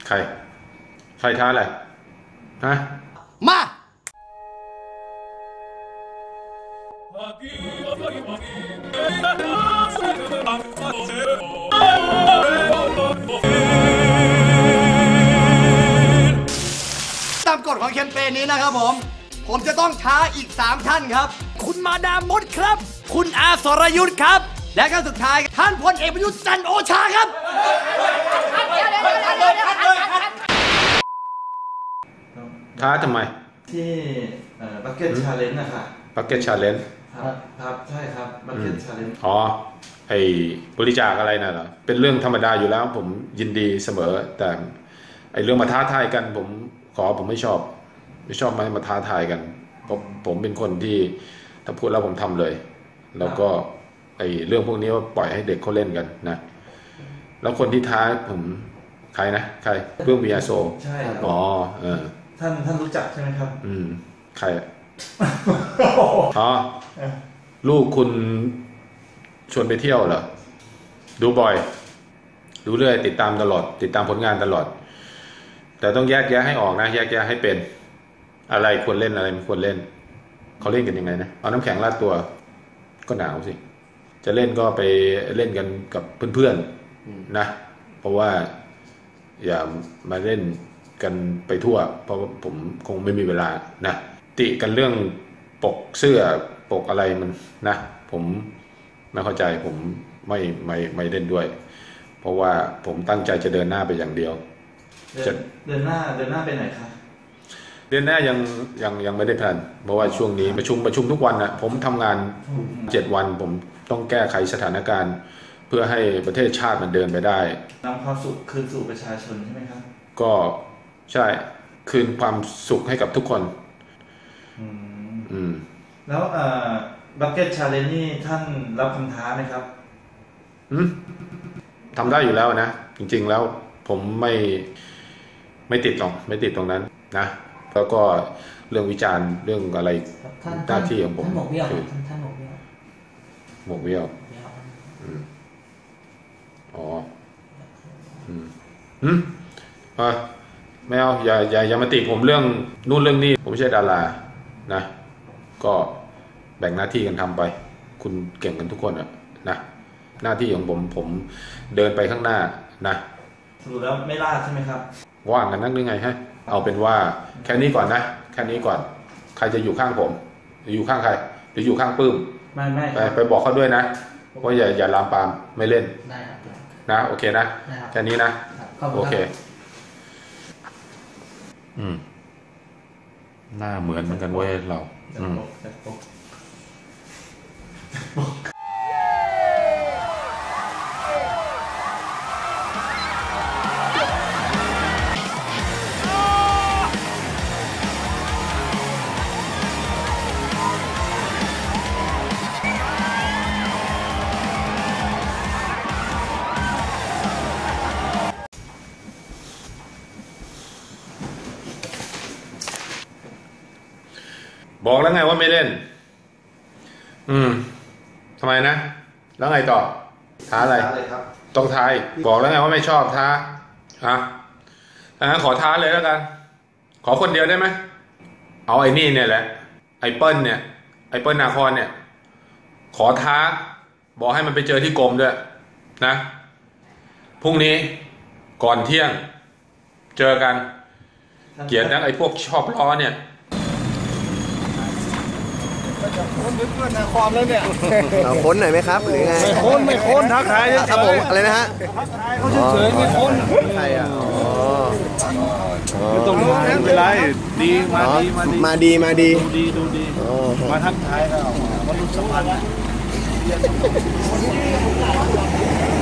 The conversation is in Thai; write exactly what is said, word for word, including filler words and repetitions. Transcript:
ใครใครท้าอะไรฮะมาตามกฎของแคมเปญนี้นะครับผมผมจะต้องท้าอีกสามท่านครับคุณมาดามมดครับคุณอาสรยุทธครับและก็สุดท้ายท่านพลเอกประยุทธ์จันทร์โอชาครับท้าทำไมที่บัคเก็ตชาเลนจ์นะคะบัคเก็ตชาเลนจ์ครับครับใช่ครับบัคเก็ตชาเลนจ์อ๋อไอ้บริจาคอะไรน่ะเหรอเป็นเรื่องธรรมดาอยู่แล้วผมยินดีเสมอแต่ไอ้เรื่องมาท้าทายกันผมขอผมไม่ชอบไม่ชอบมามาท้าทายกันเพราะผมเป็นคนที่ถ้าพูดแล้วผมทำเลยแล้วก็ไอ้เรื่องพวกนี้ว่าปล่อยให้เด็กเขาเล่นกันนะแล้วคนที่ท้าผมใครนะใครเพื่อนวีอาโซใช่อ๋อเออท่านท่านรู้จักใช่ไหมครับอืมใครอ๋อลูกคุณชวนไปเที่ยวเหรอดูบ่อยดูเรื่อยติดตามตลอดติดตามผลงานตลอดแต่ต้องแยกแยะให้ออกนะแยกแยะให้เป็นอะไรควรเล่นอะไรไม่ควรเล่นเขาเล่นกันยังไงนะเอาน้ำแข็งราดตัวก็หนาวสิจะเล่นก็ไปเล่นกันกับเพื่อนๆนะเพราะว่าอย่ามาเล่นกันไปทั่วเพราะผมคงไม่มีเวลานะติกันเรื่องปกเสื้อปกอะไรมันนะผมไม่เข้าใจผมไม่ไม่ไม่เล่นด้วยเพราะว่าผมตั้งใจจะเดินหน้าไปอย่างเดียวจะเดินหน้าเดินหน้าไปไหนคะเดือนหน้ายังยังยังไม่ได้แผนเพราะว่าช่วงนี้ประชุมประชุมทุกวันนะผมทำงานเจ็ดวันผมต้องแก้ไขสถานการณ์เพื่อให้ประเทศชาติมันเดินไปได้นำความสุขคืนสู่ประชาชนใช่ไหมครับก็ใช่คืนความสุขให้กับทุกคนอืมแล้วเอ่อบัคเก็ตชาเลนจ์นี่ท่านรับคำท้าไหมครับอืมทำได้อยู่แล้วนะจริงๆแล้วผมไม่ไม่ติดหรอกไม่ติดตรงนั้นนะแล้วก็เรื่องวิจารณ์เรื่องอะไรหน้าที่ของผมท่านหมกเบี้ยวท่านหมกเบี้ยวหมกเบี้ยวอ๋ออืมอืมอ่ะไม่เอาอย่าอย่าอย่ามาติผมเรื่องนู่นเรื่องนี้ผมไม่ใช่ดารานะก็แบ่งหน้าที่กันทำไปคุณเก่งกันทุกคนอะนะหน้าที่ของผมผมเดินไปข้างหน้านะสรุปแล้วไม่ล่าใช่ไหมครับว่างกันนักหรือไงฮะเอาเป็นว่าแค่นี้ก่อนนะแค่นี้ก่อนใครจะอยู่ข้างผมหรืออยู่ข้างใครหรืออยู่ข้างปื้มไม่ไม่ไปไปบอกเขาด้วยนะว่าอย่าอย่าลามปามไม่เล่นนะโอเคนะแค่นี้นะโอเคอืมหน้าเหมือนเหมือนกันเว้ยเราอืมบอกแล้วไงว่าไม่เล่นอืมทำไมนะแล้วไงต่อท้าอะไรต้องท้าบอกแล้วไงว่าไม่ชอบท้าฮะอ่ะขอท้าเลยแล้วกันขอคนเดียวได้ไหมเอาไอ้นี่เนี่ยแหละไอ้เปิ้ลเนี่ยไอ้เปิ้ลนาครเนี่ยขอท้าบอกให้มันไปเจอที่กรมด้วยนะพรุ่งนี้ก่อนเที่ยงเจอกันเกลียดนักไอ้พวกชอบล้อเนี่ยค้นเพื่อนนาความแล้วเนี่ยเอาค้นหน่อยไหมครับหรือไงไม่ค้นไม่ค้นทักทายครับผมอะไรนะฮะทักทายเขาเฉยๆไม่ค้นใครอ่ะไม่ต้องมาไม่เป็นไรดีมาดีมาดีมาดีดูดีดูดีมาทักทายเรามาดูสัมพันธ์